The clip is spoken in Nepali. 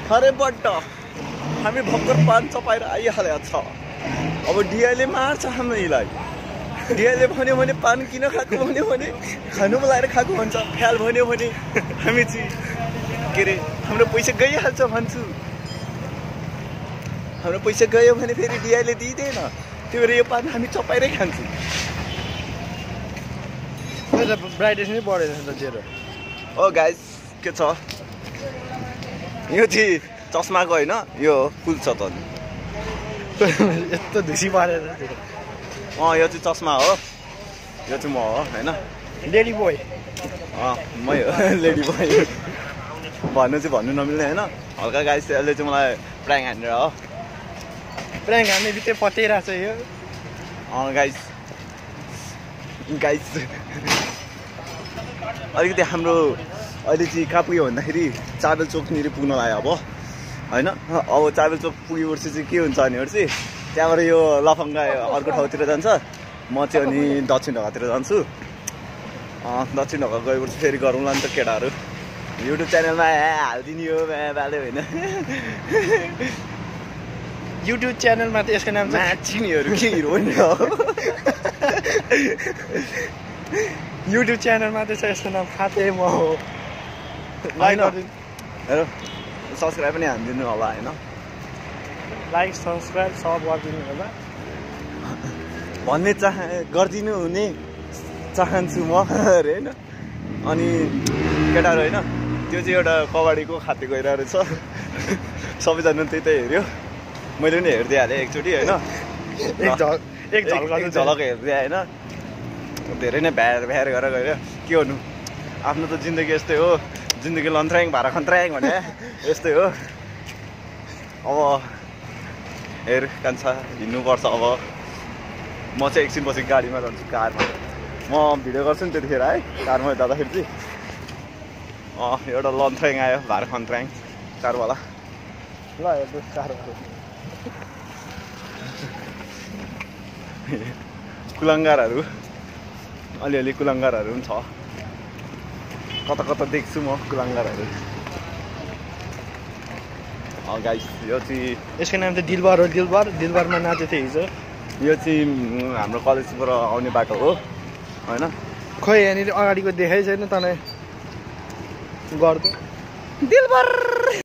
अरे बड्ड हामी भर्खर पान चपाएर आइहालेको छ। अब डिआईले मार्छ हामीलाई। डिआईले भन्यो भने पान किन खाएको भन्यो भने खानु बोलाएर खाएको भन्छ। फ्याल भन्यो भने हामी चाहिँ के अरे हाम्रो पैसा गइहाल्छ भन्छु। हाम्रो पैसा गयो भने फेरि डिआईले दिँदैन। त्यो भएर यो पान हामी चपाएरै खान्छौँ। ब्राइटनेस नै बढेछ नि त जेरो। ओ गाइस के छ यो चाहिँ चस्माको होइन यो फुल छ त यस्तो धुसी पारेर यो चाहिँ चस्मा हो। यो चाहिँ म हो होइन लेडी बोय। मै हो लेडी बोय भन्नु चाहिँ भन्नु नमिल्ने होइन। हल्का गाइस यसले चाहिँ मलाई प्राङ हानेर हो। प्राङ हान्ने बित्तिकै पत्याइरहेको छ यो। गाइस गाइस अलिकति हाम्रो अहिले चाहिँ कहाँ पुग्यो भन्दाखेरि चाबेल चोकनिर पुग्न लाग्यो अब होइन। अब चाबेल चोक पुगेपछि चाहिँ के हुन्छ भनेपछि त्यहाँबाट यो लफङ्गा अर्को ठाउँतिर जान्छ। म चाहिँ अनि दक्षिण ढोकातिर जान्छु। दक्षिण ढोका गएपछि फेरि गरौँला नि त केटाहरू। युट्युब च्यानलमा हालिदिने हो बाले होइन। युट्युब च्यानलमा त यसको नाम चाहिँ चिनीहरू के हिरो नि हो। युट्युब च्यानलमा त यसको नाम खाते म हो। लाइक हेर सब्सक्राइब पनि हानिदिनु होला होइन। लाइक सब्सक्राइब सब गरिदिनु होला भन्ने गरिदिनु हुने चाहन्छु म अरे होइन। अनि केटाहरू होइन त्यो चाहिँ एउटा कबड्डीको खाते गइरहेको रहेछ। सबैजना त्यही त हेऱ्यो। मैले पनि हेरिदिइहालेँ एकचोटि होइन। एक झलक हेरिदिएँ होइन। धेरै नै भ्याएर गरेर गयो। के गर्नु आफ्नो त जिन्दगी यस्तै हो। जिन्दगी लन्थ्राङ भाडा खन्थ्राङ भने यस्तै हो। अब हेर कान्छा हिँड्नुपर्छ। अब म चाहिँ एकछिनपछि गाडीमा जान्छु कारमा। म भिडियो गर्छु नि त्यतिखेर है कारमा जाँदाखेरि चाहिँ। एउटा लन्थ्राङ आयो भाडा खन्थ्राङ कारवाला। ल हेर्नु कारवाला कुलङ्गारहरू अलिअलि कुलङ्गारहरू पनि छ। कता कता देख्छु म कुलङ्गारहरू। गाइस यो चाहिँ यसको नाम त दिलबर हो। दिलबरमा नाचेको थियो हिजो। यो चाहिँ हाम्रो कलेजबाट आउने बाटो हो होइन। खोइ यहाँनिर अगाडिको देखाइ छैन तँलाई गर्दो दिलबर।